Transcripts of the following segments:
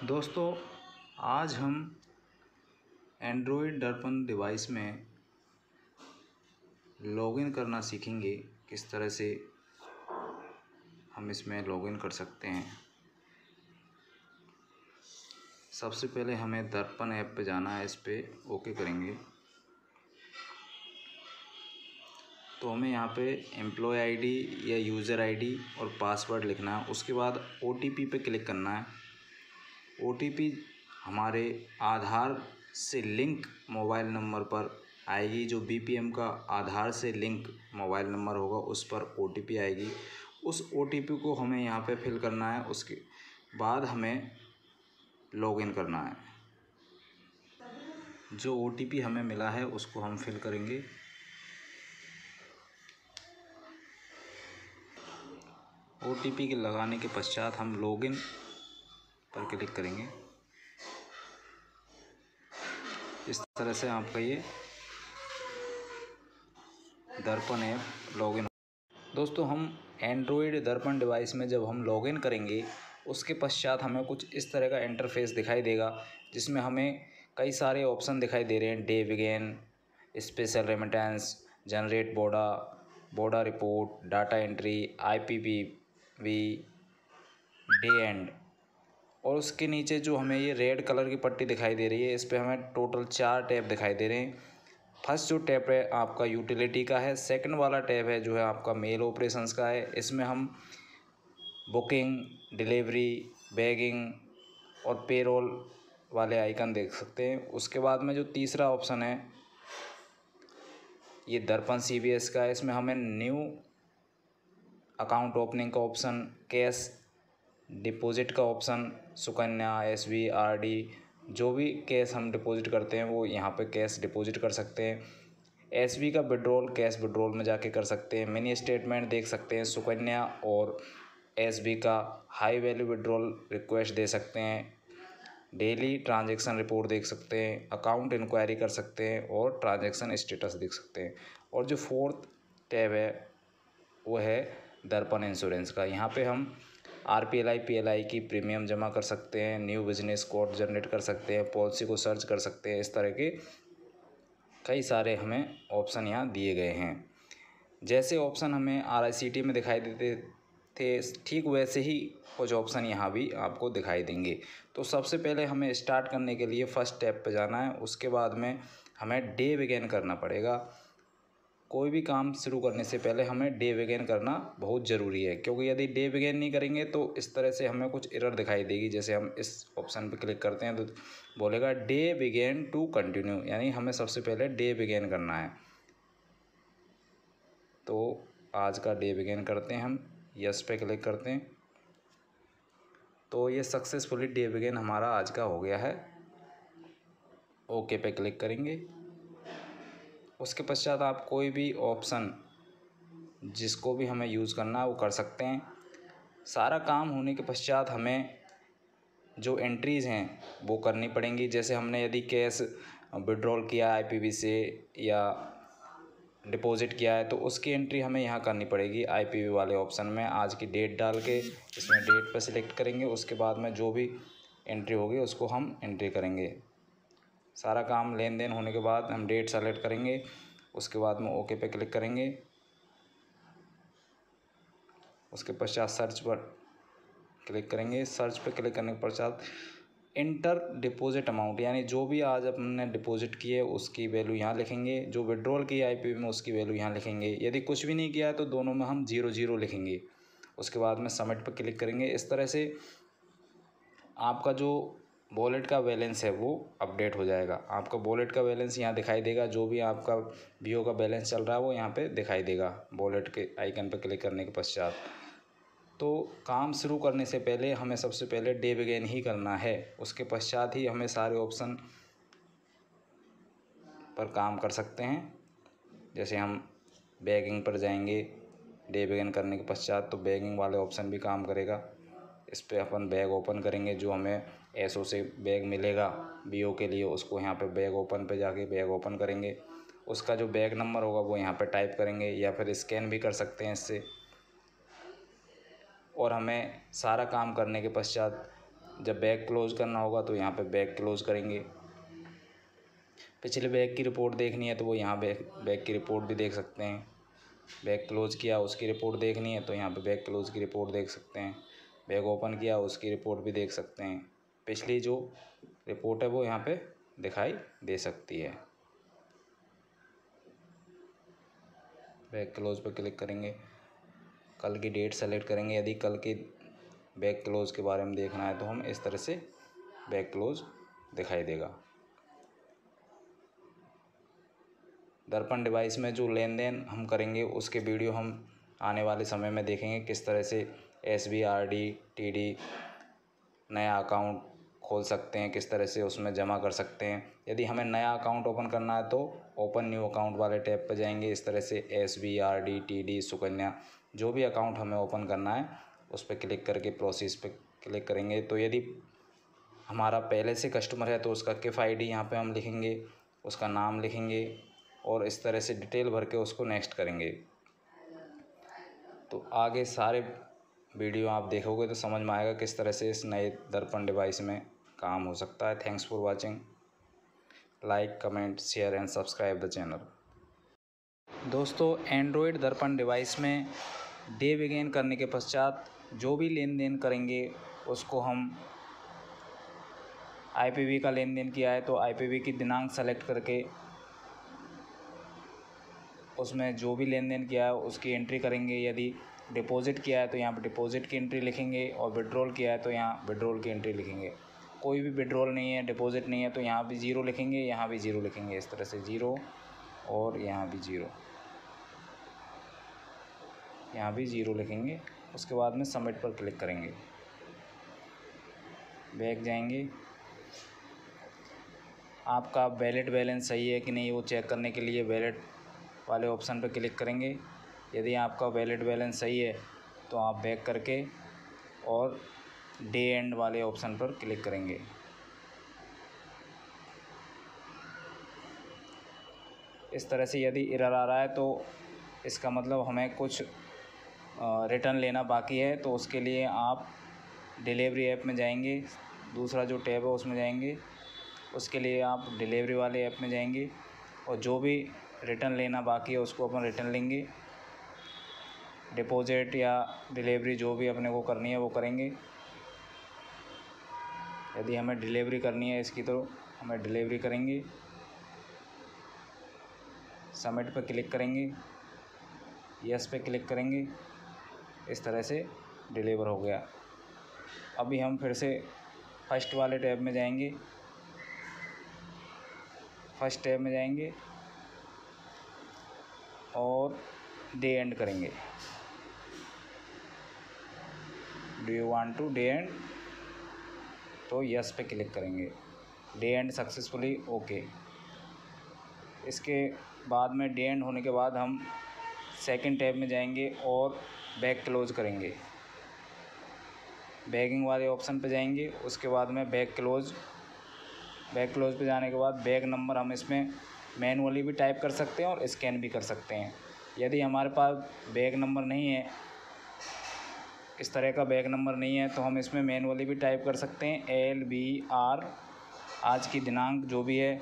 दोस्तों, आज हम एंड्रॉयड दर्पण डिवाइस में लॉगिन करना सीखेंगे। किस तरह से हम इसमें लॉगिन कर सकते हैं। सबसे पहले हमें दर्पण ऐप पे जाना है, इस पर ओके करेंगे तो हमें यहाँ पे एम्प्लॉय आईडी या यूज़र आईडी और पासवर्ड लिखना है। उसके बाद ओटीपी पे क्लिक करना है। ओटीपी हमारे आधार से लिंक मोबाइल नंबर पर आएगी। जो बीपीएम का आधार से लिंक मोबाइल नंबर होगा उस पर ओटीपी आएगी। उस ओटीपी को हमें यहाँ पे फिल करना है। उसके बाद हमें लॉगिन करना है। जो ओटीपी हमें मिला है उसको हम फिल करेंगे। ओटीपी के लगाने के पश्चात हम लॉगिन पर क्लिक करेंगे। इस तरह से आपका ये दर्पण ऐप लॉगिन। दोस्तों, हम एंड्रॉयड दर्पण डिवाइस में जब हम लॉगिन करेंगे उसके पश्चात हमें कुछ इस तरह का इंटरफेस दिखाई देगा, जिसमें हमें कई सारे ऑप्शन दिखाई दे रहे हैं। Day begin, special remittance, generate BODA report, data entry, IPPV, day end. और उसके नीचे जो हमें ये रेड कलर की पट्टी दिखाई दे रही है, इस पर हमें टोटल 4 टैब दिखाई दे रहे हैं। फर्स्ट जो टैब है आपका यूटिलिटी का है। सेकंड वाला टैब है जो है आपका मेल ऑपरेशंस का है। इसमें हम बुकिंग, डिलीवरी, बैगिंग और पेरोल वाले आइकन देख सकते हैं। उसके बाद में जो तीसरा ऑप्शन है ये दर्पण CBS का है। इसमें हमें न्यू अकाउंट ओपनिंग का ऑप्शन, कैश डिपॉजिट का ऑप्शन, सुकन्या, SB, RD, जो भी कैश हम डिपॉजिट करते हैं वो यहाँ पे कैश डिपॉजिट कर सकते हैं। SB का विड्रॉल कैश विड्रॉल में जाके कर सकते हैं। मिनी स्टेटमेंट देख सकते हैं। सुकन्या और SB का हाई वैल्यू विड्रॉल रिक्वेस्ट दे सकते हैं। डेली ट्रांजैक्शन रिपोर्ट देख सकते हैं। अकाउंट इंक्वायरी कर सकते हैं और ट्रांजैक्शन स्टेटस देख सकते हैं। और जो फोर्थ टैब है वो है दर्पण इंश्योरेंस का। यहाँ पे हम RPLI PLI की प्रीमियम जमा कर सकते हैं। न्यू बिजनेस कोड जनरेट कर सकते हैं। पॉलिसी को सर्च कर सकते हैं। इस तरह के कई सारे हमें ऑप्शन यहाँ दिए गए हैं। जैसे ऑप्शन हमें RICT में दिखाई देते थे, ठीक वैसे ही कुछ ऑप्शन यहाँ भी आपको दिखाई देंगे। तो सबसे पहले हमें स्टार्ट करने के लिए फर्स्ट टैब पे जाना है। उसके बाद में हमें डे बिगेन करना पड़ेगा। कोई भी काम शुरू करने से पहले हमें डे बिगेन करना बहुत ज़रूरी है, क्योंकि यदि डे बिगेन नहीं करेंगे तो इस तरह से हमें कुछ एरर दिखाई देगी। जैसे हम इस ऑप्शन पे क्लिक करते हैं तो बोलेगा डे बिगेन टू कंटिन्यू, यानी हमें सबसे पहले डे बिगेन करना है। तो आज का डे बिगेन करते हैं हम, यस पे क्लिक करते हैं तो ये सक्सेसफुली डे बिगेन हमारा आज का हो गया है। ओके पे क्लिक करेंगे। उसके पश्चात आप कोई भी ऑप्शन जिसको भी हमें यूज़ करना है वो कर सकते हैं। सारा काम होने के पश्चात हमें जो एंट्रीज़ हैं वो करनी पड़ेंगी। जैसे हमने यदि कैश विड्रॉल किया IPV से या डिपॉजिट किया है तो उसकी एंट्री हमें यहाँ करनी पड़ेगी। IPV वाले ऑप्शन में आज की डेट डाल के इसमें डेट पर सिलेक्ट करेंगे। उसके बाद में जो भी एंट्री होगी उसको हम एंट्री करेंगे। सारा काम लेन देन होने के बाद हम डेट सेलेक्ट करेंगे। उसके बाद में ओके पे क्लिक करेंगे। उसके पश्चात सर्च पर क्लिक करेंगे। सर्च पे क्लिक करने के पश्चात इंटर डिपॉजिट अमाउंट, यानी जो भी आज हमने डिपॉजिट किए उसकी वैल्यू यहाँ लिखेंगे। जो विड्रॉल की IPV में उसकी वैल्यू यहाँ लिखेंगे। यदि कुछ भी नहीं किया है तो दोनों में हम 0 लिखेंगे। उसके बाद में सबमिट पर क्लिक करेंगे। इस तरह से आपका जो वॉलेट का बैलेंस है वो अपडेट हो जाएगा। आपका वॉलेट का बैलेंस यहाँ दिखाई देगा। जो भी आपका BO का बैलेंस चल रहा है वो यहाँ पे दिखाई देगा वॉलेट के आइकन पर क्लिक करने के पश्चात। तो काम शुरू करने से पहले हमें सबसे पहले डे बिगेन ही करना है। उसके पश्चात ही हमें सारे ऑप्शन पर काम कर सकते हैं। जैसे हम बैगिंग पर जाएंगे डे बिगेन करने के पश्चात, तो बैगिंग वाले ऑप्शन भी काम करेगा। इस पर अपन बैग ओपन करेंगे। जो हमें SO से बैग मिलेगा BO के लिए, उसको यहाँ पे बैग ओपन पे जाके बैग ओपन करेंगे। उसका जो बैग नंबर होगा वो यहाँ पे टाइप करेंगे या फिर स्कैन भी कर सकते हैं इससे। और हमें सारा काम करने के पश्चात जब बैग क्लोज करना होगा तो यहाँ पे बैग क्लोज करेंगे। पिछले बैग की रिपोर्ट देखनी है तो वो यहाँ बैग की रिपोर्ट भी देख सकते हैं। बैग क्लोज किया उसकी रिपोर्ट देखनी है तो यहाँ पे बैग क्लोज की रिपोर्ट देख सकते हैं। बैग ओपन किया उसकी रिपोर्ट भी देख सकते हैं। पिछली जो रिपोर्ट है वो यहाँ पे दिखाई दे सकती है। बैग क्लोज पर क्लिक करेंगे, कल की डेट सेलेक्ट करेंगे। यदि कल के बैग क्लोज के बारे में देखना है तो हम इस तरह से बैग क्लोज दिखाई देगा। दर्पण डिवाइस में जो लेन देन हम करेंगे उसके वीडियो हम आने वाले समय में देखेंगे, किस तरह से SB RD TD नया अकाउंट खोल सकते हैं, किस तरह से उसमें जमा कर सकते हैं। यदि हमें नया अकाउंट ओपन करना है तो ओपन न्यू अकाउंट वाले टैब पर जाएंगे। इस तरह से SB RD TD सुकन्या जो भी अकाउंट हमें ओपन करना है उस पर क्लिक करके प्रोसेस पे क्लिक करेंगे। तो यदि हमारा पहले से कस्टमर है तो उसका KIF ID यहाँ पे हम लिखेंगे, उसका नाम लिखेंगे और इस तरह से डिटेल भर के उसको नेक्स्ट करेंगे। तो आगे सारे वीडियो आप देखोगे तो समझ में आएगा किस तरह से इस नए दर्पण डिवाइस में काम हो सकता है। Thanks for watching. Like comment share and subscribe the channel. दोस्तों, एंड्रॉयड दर्पण डिवाइस में डे बिगेन करने के पश्चात जो भी लेन देन करेंगे उसको हम IPV का लेन देन किया है तो IPV की दिनांक सेलेक्ट करके उसमें जो भी लेन देन किया है उसकी एंट्री करेंगे। यदि डिपॉजिट किया है तो यहाँ पर डिपॉजिट की एंट्री लिखेंगे और विड्रॉल किया है तो यहाँ विड्रॉल की एंट्री लिखेंगे। कोई भी विड्रॉल नहीं है, डिपॉजिट नहीं है तो यहाँ भी 0 लिखेंगे, यहाँ भी 0 लिखेंगे। इस तरह से 0 और यहाँ भी 0, यहाँ भी 0 लिखेंगे। उसके बाद में सबमिट पर क्लिक करेंगे। बैक जाएंगे, आपका वैलिड बैलेंस सही है कि नहीं वो चेक करने के लिए वैलिड वाले ऑप्शन पर क्लिक करेंगे। यदि आपका वैलिड बैलेंस सही है तो आप बैक करके और डे एंड वाले ऑप्शन पर क्लिक करेंगे। इस तरह से यदि एरर आ रहा है तो इसका मतलब हमें कुछ रिटर्न लेना बाकी है। तो उसके लिए आप डिलीवरी ऐप में जाएंगे, दूसरा जो टैब है उसमें जाएंगे। उसके लिए आप डिलीवरी वाले ऐप में जाएंगे और जो भी रिटर्न लेना बाकी है उसको अपन रिटर्न लेंगे। डिपॉजिट या डिलीवरी जो भी अपने को करनी है वो करेंगे। यदि हमें डिलीवरी करनी है इसकी तो हमें डिलीवरी करेंगे। सबमिट पर क्लिक करेंगे, यस पे क्लिक करेंगे। इस तरह से डिलीवर हो गया। अभी हम फिर से फर्स्ट वाले टैब में जाएंगे। फर्स्ट टैब में जाएंगे और डे एंड करेंगे। Do you want to day end, तो यस पे क्लिक करेंगे। Day end successfully okay. इसके बाद में डे एंड होने के बाद हम सेकंड टैब में जाएंगे और बैग क्लोज करेंगे। बैगिंग वाले ऑप्शन पे जाएंगे। उसके बाद में बैग क्लोज पे जाने के बाद बैग नंबर हम इसमें मैनुअली भी टाइप कर सकते हैं और स्कैन भी कर सकते हैं। यदि हमारे पास बैग नंबर नहीं है, इस तरह का बैग नंबर नहीं है, तो हम इसमें मैनुअली भी टाइप कर सकते हैं LBR, आज की दिनांक जो भी है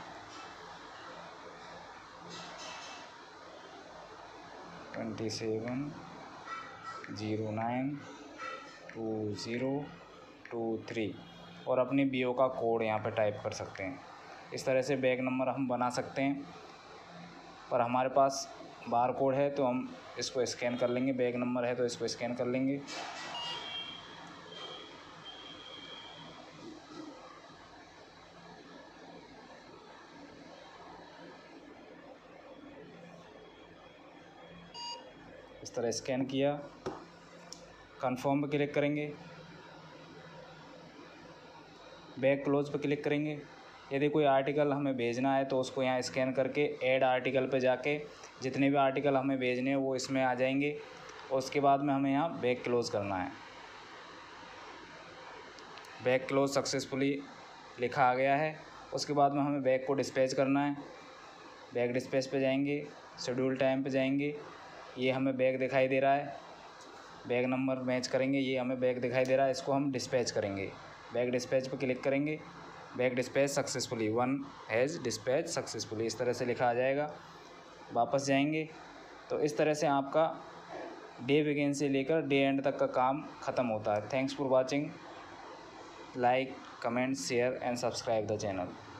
27/09/2023 और अपनी BO का कोड यहाँ पर टाइप कर सकते हैं। इस तरह से बैग नंबर हम बना सकते हैं। पर हमारे पास बार कोड है तो हम इसको स्कैन कर लेंगे। बैग नंबर है तो इसको स्कैन कर लेंगे। इस तरह स्कैन किया, कंफर्म पे क्लिक करेंगे, बैग क्लोज पे क्लिक करेंगे। यदि कोई आर्टिकल हमें भेजना है तो उसको यहाँ स्कैन करके ऐड आर्टिकल पे जाके जितने भी आर्टिकल हमें भेजने हैं वो इसमें आ जाएंगे। और उसके बाद में हमें यहाँ बैग क्लोज करना है। बैग क्लोज सक्सेसफुली लिखा आ गया है। उसके बाद में हमें बैग को डिस्पैच करना है। बैग डिस्पैच पे जाएंगे, शेड्यूल टाइम पे जाएंगे। ये हमें बैग दिखाई दे रहा है, बैग नंबर मैच करेंगे, ये हमें बैग दिखाई दे रहा है, इसको हम डिस्पैच करेंगे। बैक डिस्पैच पर क्लिक करेंगे, bag dispatch successfully, one has dispatch successfully, इस तरह से लिखा आ जाएगा। वापस जाएंगे तो इस तरह से आपका डे बिगिन से लेकर डे एंड तक का काम ख़त्म होता है। Thanks for watching, like, comment, share and subscribe the channel.